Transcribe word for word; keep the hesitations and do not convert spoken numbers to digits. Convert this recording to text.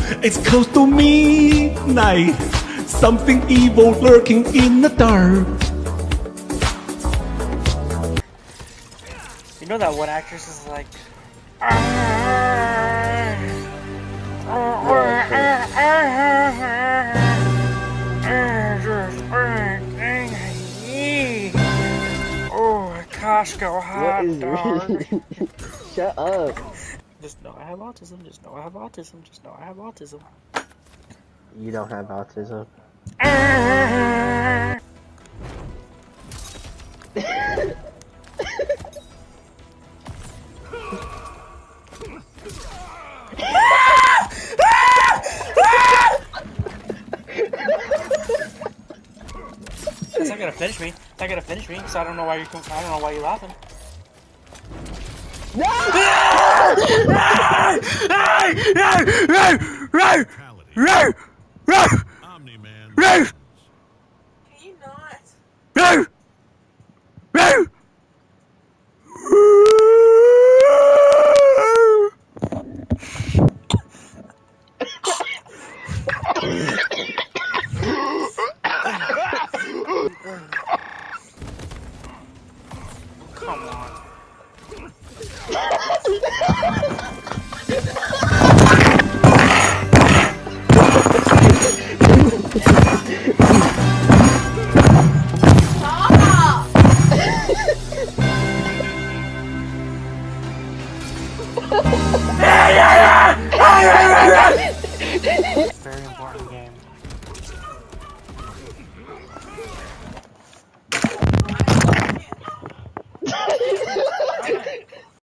It's close to midnight. Something evil lurking in the dark. You know that one actress is like. Oh, Costco hot dog. Shut up. Just know I have autism. Just know I have autism. Just know I have autism. You don't have autism. That's not gonna finish me. It's not gonna finish me. So I don't know why you're. I don't know why you're laughing. No! Omni-Man. Can you not? Come on. Stop!